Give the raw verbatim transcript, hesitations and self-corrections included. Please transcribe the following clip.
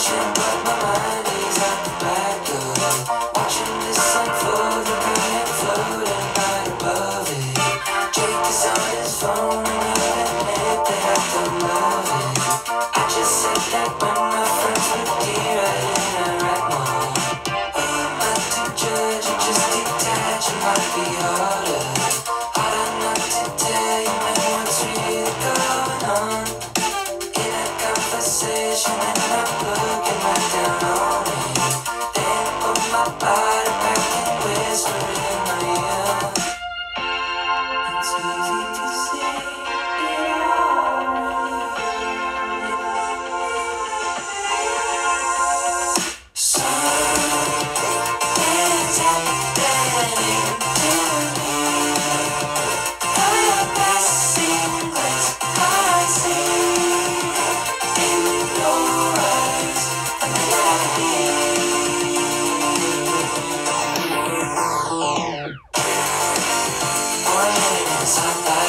but my mind is on the back of it. Watching this unfold, the brilliant floating right above it. Jake is on his phone and he'll admit that I don't love it. I just said that when my friends would be right in a right mode. Who am I to judge and just detach? It might be harder, harder not to tell you man what's really going on in a conversation, and I'm looking right down on it. Then put my body back and whisper in my ear. It's easy to say it all. Something is happening to me. A passing glance I see in your eyes, a melody. One minute is hot.